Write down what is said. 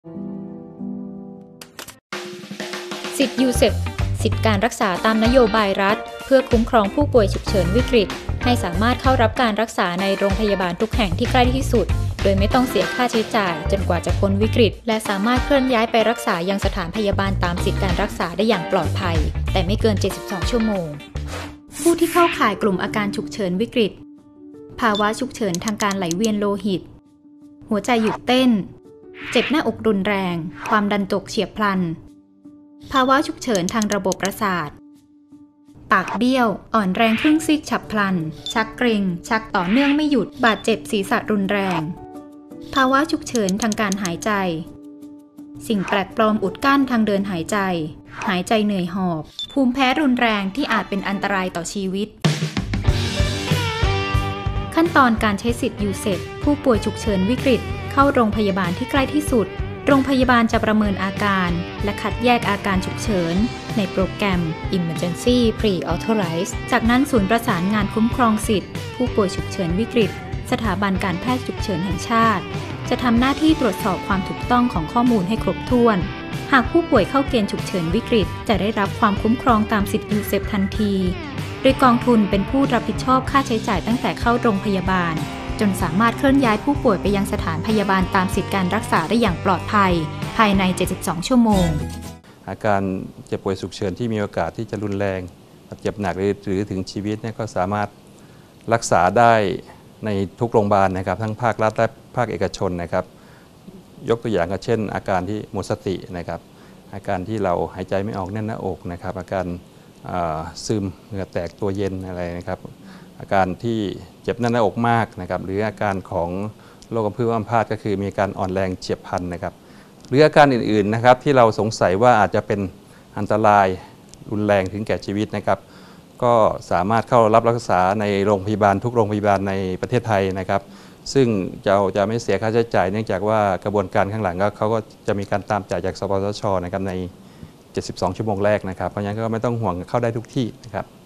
สิทธิ์ยูเซปสิทธิการรักษาตามนโยบายรัฐเพื่อคุ้มครองผู้ป่วยฉุกเฉินวิกฤตให้สามารถเข้ารับการรักษาในโรงพยาบาลทุกแห่งที่ใกล้ที่สุดโดยไม่ต้องเสียค่าใช้จ่ายจนกว่าจะพ้นวิกฤตและสามารถเคลื่อนย้ายไปรักษายังสถานพยาบาลตามสิทธิการรักษาได้อย่างปลอดภัยแต่ไม่เกิน72ชั่วโมงผู้ที่เข้าข่ายกลุ่มอาการฉุกเฉินวิกฤตภาวะฉุกเฉินทางการไหลเวียนโลหิตหัวใจหยุดเต้นเจ็บหน้าอกรุนแรงความดันตกเฉียบพลันภาวะฉุกเฉินทางระบบประสาทปากเบี้ยวอ่อนแรงครึ่งซีกฉับพลันชักเกร็งชักต่อเนื่องไม่หยุดบาดเจ็บศีรษะรุนแรงภาวะฉุกเฉินทางการหายใจสิ่งแปลกปลอมอุดกั้นทางเดินหายใจหายใจเหนื่อยหอบภูมิแพ้รุนแรงที่อาจเป็นอันตรายต่อชีวิตขั้นตอนการใช้สิทธิ์ยูเซปผู้ป่วยฉุกเฉินวิกฤตเข้าโรงพยาบาลที่ใกล้ที่สุดโรงพยาบาลจะประเมินอาการและคัดแยกอาการฉุกเฉินในโปรแกรม Emergency Pre-Authorized จากนั้นศูนย์ประสานงานคุ้มครองสิทธิ์ผู้ป่วยฉุกเฉินวิกฤตสถาบันการแพทย์ฉุกเฉินแห่งชาติจะทำหน้าที่ตรวจสอบความถูกต้องของข้อมูลให้ครบถ้วนหากผู้ป่วยเข้าเกณฑ์ฉุกเฉินวิกฤตจะได้รับความคุ้มครองตามสิทธิ์ยูเซปทันทีโดยกองทุนเป็นผู้รับผิดชอบค่าใช้จ่ายตั้งแต่เข้าโรงพยาบาลจนสามารถเคลื่อนย้ายผู้ป่วยไปยังสถานพยาบาลตามสิทธิการรักษาได้อย่างปลอดภัยภายใน72ชั่วโมงอาการเจ็บป่วยฉุกเฉินที่มีโอกาสที่จะรุนแรงเจ็บหนักหรือถึงชีวิตเนี่ยก็สามารถรักษาได้ในทุกโรงพยาบาลนะครับทั้งภาครัฐและภาคเอกชนนะครับยกตัวอย่างก็เช่นอาการที่หมดสตินะครับอาการที่เราหายใจไม่ออกแน่นหน้าอกนะครับอาการซึมเหงื่อแตกตัวเย็นอะไรนะครับอาการที่เจ็บแน่นหน้าอกมากนะครับหรืออาการของโรคกระเพาะอัมพาตก็คือมีอาการอ่อนแรงเฉียบพลันนะครับหรืออาการอื่นๆนะครับที่เราสงสัยว่าอาจจะเป็นอันตรายรุนแรงถึงแก่ชีวิตนะครับก็สามารถเข้ารับรักษาในโรงพยาบาลทุกโรงพยาบาลในประเทศไทยนะครับซึ่งจะไม่เสียค่าใช้จ่ายเนื่องจากว่ากระบวนการข้างหลังเขาก็จะมีการตามจ่ายจากสปสช.นะครับใน72ชั่วโมงแรกนะครับเพราะฉะนั้นก็ไม่ต้องห่วงเข้าได้ทุกที่นะครับ